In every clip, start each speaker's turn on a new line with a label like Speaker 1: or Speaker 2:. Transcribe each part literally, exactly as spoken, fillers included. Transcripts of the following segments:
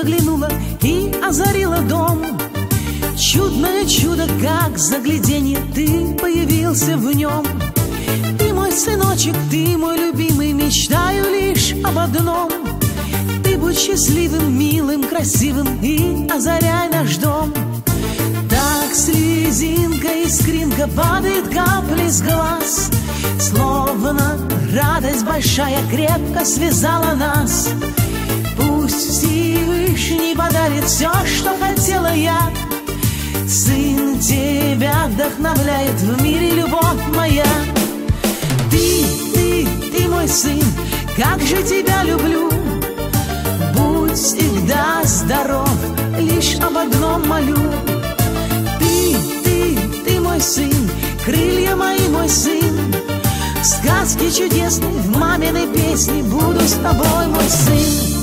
Speaker 1: заглянула и озарила дом. Чудное чудо, как загляденье, ты появился в нем. Ты мой сыночек, ты мой любимый, мечтаю лишь об одном. Ты будь счастливым, милым, красивым и озаряй наш дом. Так слезинка, искринка падает капли с глаз, словно радость большая крепко связала нас. Пусть Всевышний подарит все, что хотела я. Сын тебя вдохновляет в мире, любовь моя. Ты, ты, ты мой сын, как же тебя люблю. Будь всегда здоров, лишь об одном молю. Ты, ты, ты мой сын, крылья мои, мой сын. В сказке чудесной, в маминой песне буду с тобой, мой сын.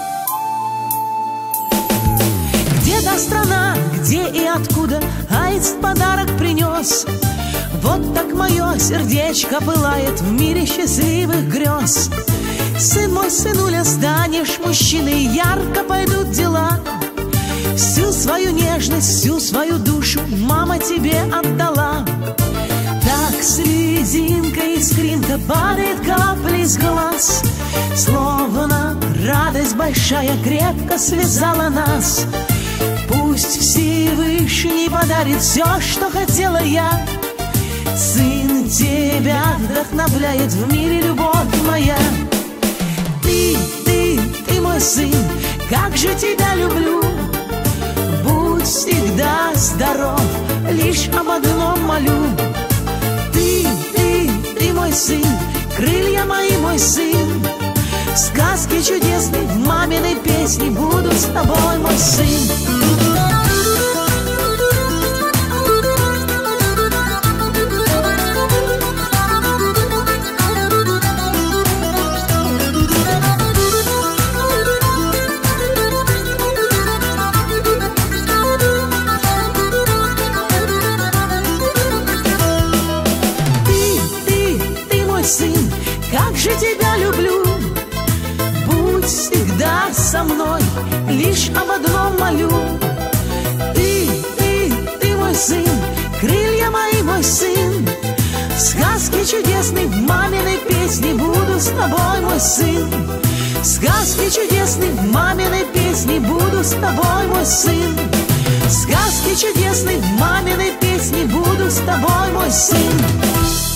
Speaker 1: Где та страна, где и откуда аист подарок принес? Вот так мое сердечко пылает в мире счастливых грез. Сын мой, сынуля, станешь мужчиной, ярко пойдут дела. Всю свою нежность, всю свою душу мама тебе отдала. Так слезинка, искринка падает капли с глаз, словно радость большая крепко связала нас. Пусть Всевышний подарит все, что хотела я. Сын тебя вдохновляет в мире, любовь моя. Ты, ты, ты мой сын, как же тебя люблю. Будь всегда здоров, лишь об одном молю. Ты, ты, ты мой сын, крылья мои, мой сын. В сказке чудесной, в маминой песне буду с тобой, мой сын. Сын, как же тебя люблю. Будь всегда со мной, лишь об одном молю. Ты, ты, ты мой сын, крылья мои, мой сын. В сказке чудесной, в маминой песне буду с тобой, мой сын. В сказке чудесной, в маминой песне буду с тобой, мой сын. В сказке чудесной, в маминой песне буду с тобой, мой сын.